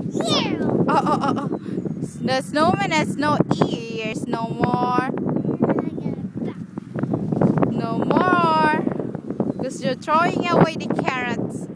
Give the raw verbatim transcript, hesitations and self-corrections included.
Yeah. Oh, oh, oh, oh. The snowman has no ears. No more. No more. Because you're throwing away the carrots.